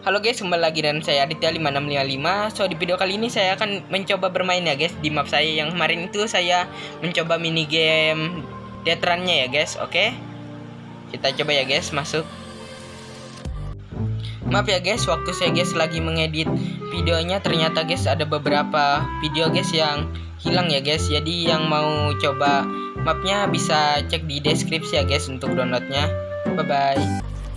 Halo guys, kembali lagi dengan saya Aditya 5655. So di video kali ini saya akan mencoba bermain ya guys di map saya yang kemarin itu saya mencoba mini game Death Run-nya ya guys. Oke. Kita coba ya guys masuk. Maaf ya guys, waktu saya guys lagi mengedit videonya ternyata guys ada beberapa video guys yang hilang ya guys. Jadi yang mau coba mapnya bisa cek di deskripsi ya guys untuk downloadnya. Bye bye.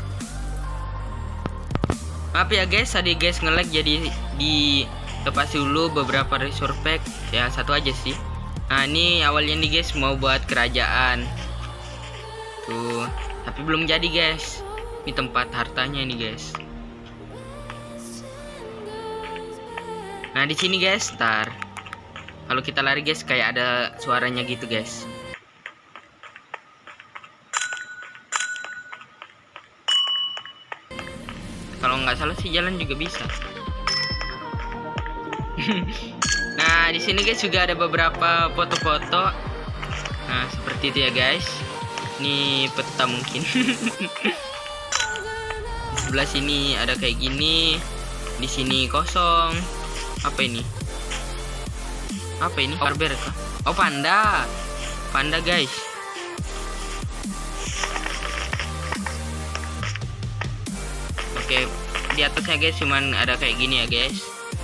Maaf ya guys, tadi guys nge-lag jadi dilepas dulu beberapa resource pack. Ya satu aja sih. Nah ini awalnya nih guys mau buat kerajaan tuh, tapi belum jadi guys. Ini tempat hartanya nih guys. Nah di sini guys, ntar kalau kita lari guys kayak ada suaranya gitu guys. Kalau nggak salah sih jalan juga bisa. Nah di sini guys juga ada beberapa foto-foto. Nah seperti itu ya guys. Ini peta mungkin. Di sebelah sini ada kayak gini. Di sini kosong. Apa ini? Apa ini? Barber kah? Oh panda. Panda guys. Oke, di atasnya guys cuman ada kayak gini ya guys.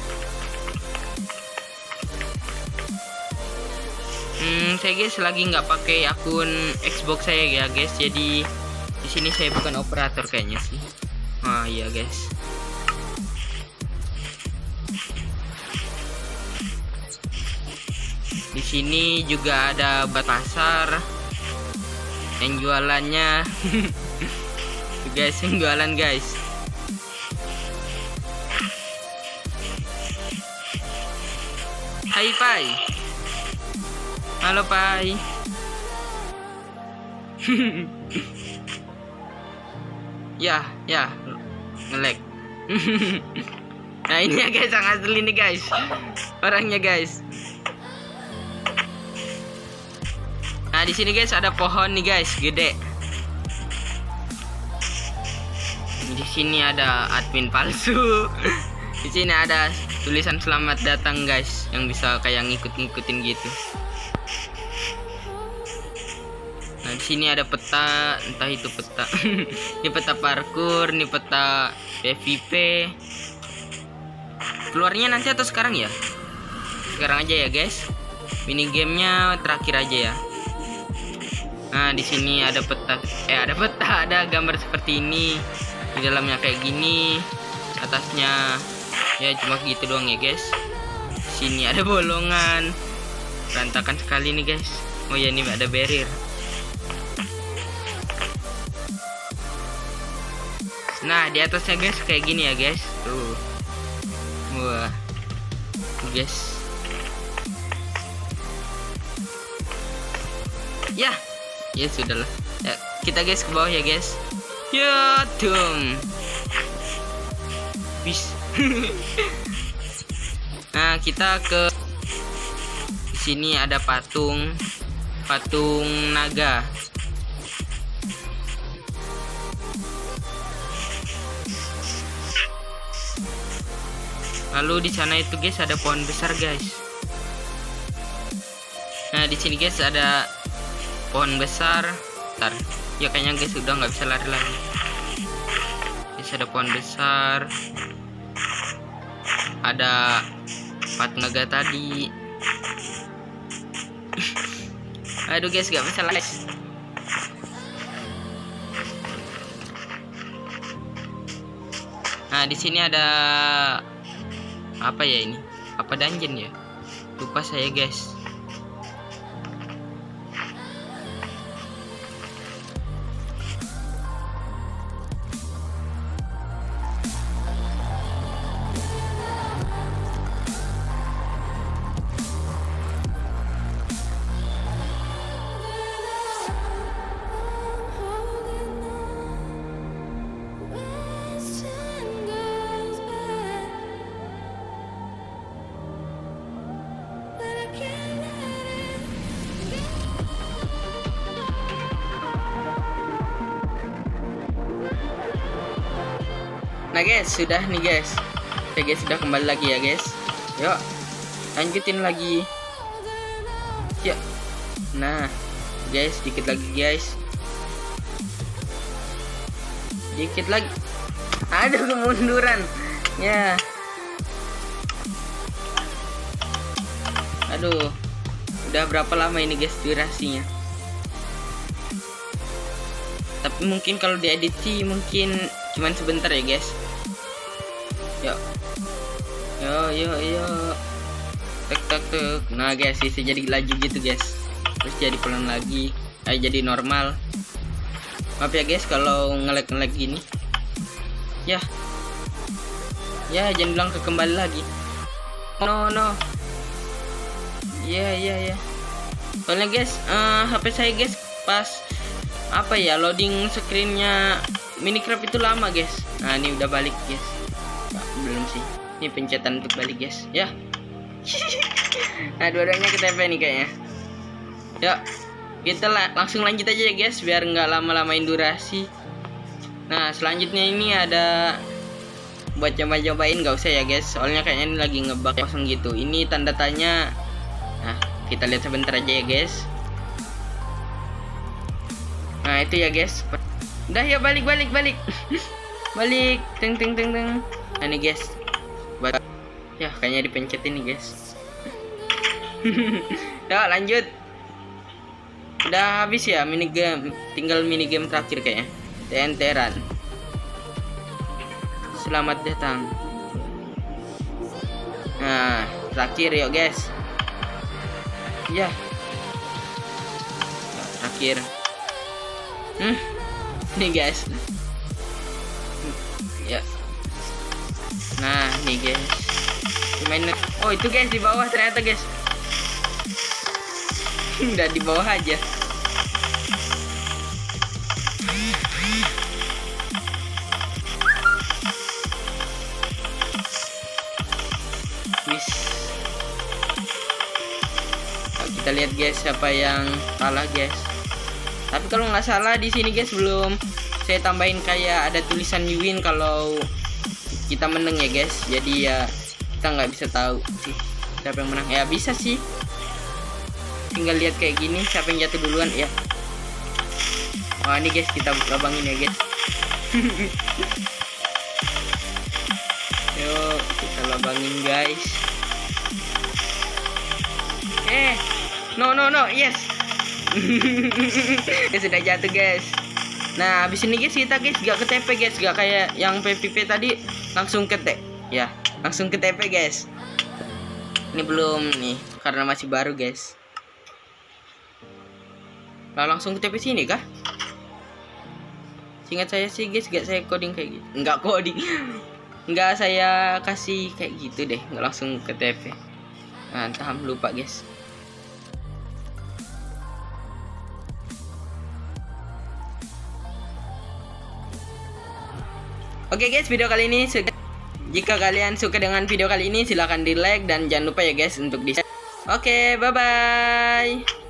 Saya guys lagi nggak pakai akun Xbox saya ya guys. Jadi di sini saya bukan operator kayaknya sih. Ah iya guys. Di sini juga ada pasar yang jualannya. Guys yang jualan guys. Hai Pai. Halo Pai. Ya nge-lag. Nah ini ya guys yang asli nih guys. Orangnya guys. Nah di sini guys ada pohon nih guys, gede. Di sini ada admin palsu. Di sini ada tulisan selamat datang guys, yang bisa kayak ngikut-ngikutin gitu. Nah di sini ada peta, entah itu peta. Ini peta parkour, ini peta PVP. Keluarnya nanti atau sekarang ya? Sekarang aja ya guys. Mini gamenya terakhir aja ya. Nah di sini ada peta, ada gambar seperti ini. Di dalamnya kayak gini, atasnya ya cuma gitu doang ya guys. Sini ada bolongan, berantakan sekali nih guys. Oh ya ini ada barrier. Nah di atasnya guys kayak gini ya guys. Tuh, wah, guys. Ya sudahlah. Ya, kita guys ke bawah ya guys. Ya dong. Bis. Nah kita ke sini ada patung naga. Lalu di sana itu guys ada pohon besar guys. Nah di sini guys ada pohon besar. Ntar ya kayaknya guys udah nggak bisa lari lagi. Guys ada pohon besar. Ada patung naga tadi. Aduh guys gak bisa lari. Nah di sini ada apa ya ini? Apa dungeon ya? Lupa saya guys. Nah guys, sudah nih guys. Oke guys, sudah kembali lagi ya guys. Yuk, lanjutin lagi. Ya. Nah, guys, dikit lagi guys. Dikit lagi. Aduh, kemunduran. Ya. Aduh. Udah berapa lama ini guys durasinya? Tapi mungkin kalau diedit sih mungkin cuman sebentar ya guys. Yuk. Yo. Tek. Nah guys, bisa jadi laju gitu guys. Terus jadi pelan lagi. Jadi normal. Maaf ya guys kalau nge-lag gini. Ya, jangan bilang kembali lagi. No. Ya. Soalnya guys, HP saya guys pas apa ya, loading screennya Minecraft itu lama guys. Nah ini udah balik guys. Belum sih. Ini pencetan untuk balik guys. Ya. Nah dua-duanya KTP nih kayaknya. Yuk, kita langsung lanjut aja ya guys, biar nggak lama-lamain durasi. Nah selanjutnya ini ada buat coba-cobain, nggak usah ya guys, soalnya kayaknya ini lagi ngebug kosong gitu. Ini tanda tanya. Nah kita lihat sebentar aja ya guys. Nah itu ya guys. Udah ya, balik. Balik. Teng. Nah ini guys. Ya kayaknya dipencet ini guys. Ya lanjut. Udah habis ya minigame, tinggal minigame terakhir kayaknya. TNT Run. Selamat datang. Nah, terakhir yuk guys. Ya. Terakhir. Nih guys. Ya. Nah, nih guys. Oh, itu guys di bawah ternyata guys. Udah di bawah aja. Nah, kita lihat guys siapa yang kalah guys. Tapi kalau nggak salah di sini guys belum saya tambahin kayak ada tulisan you win kalau kita menang ya guys. Jadi ya kita nggak bisa tahu sih siapa yang menang. Ya bisa sih. Tinggal lihat kayak gini siapa yang jatuh duluan ya. Wah ini guys kita labangin ya guys. Yuk kita labangin guys. No yes. Ya sudah jatuh guys. Nah habis ini guys kita guys gak ke TP guys, gak kayak yang PVP tadi langsung ke ya langsung ke TP guys. Ini belum nih karena masih baru guys. Lah langsung ke TP sini kah? Seingat saya sih guys, gak saya coding kayak gitu. Enggak coding. Enggak saya kasih kayak gitu deh, enggak langsung ke TP. Nah, entah lupa guys. Oke guys, video kali ini jika kalian suka dengan video kali ini silahkan di like dan jangan lupa ya guys untuk di share. Oke, bye bye.